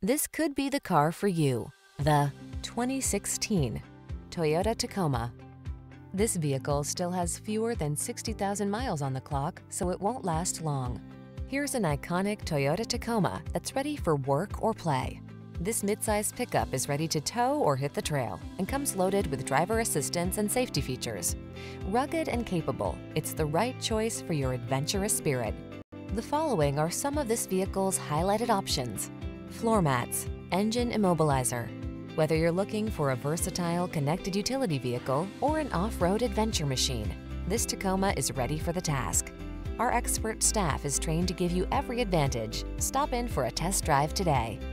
This could be the car for you. The 2016 Toyota Tacoma. This vehicle still has fewer than 60,000 miles on the clock, so it won't last long. Here's an iconic Toyota Tacoma that's ready for work or play. This midsize pickup is ready to tow or hit the trail and comes loaded with driver assistance and safety features. Rugged and capable, it's the right choice for your adventurous spirit. The following are some of this vehicle's highlighted options: floor mats, engine immobilizer. Whether you're looking for a versatile connected utility vehicle or an off-road adventure machine, this Tacoma is ready for the task. Our expert staff is trained to give you every advantage. Stop in for a test drive today.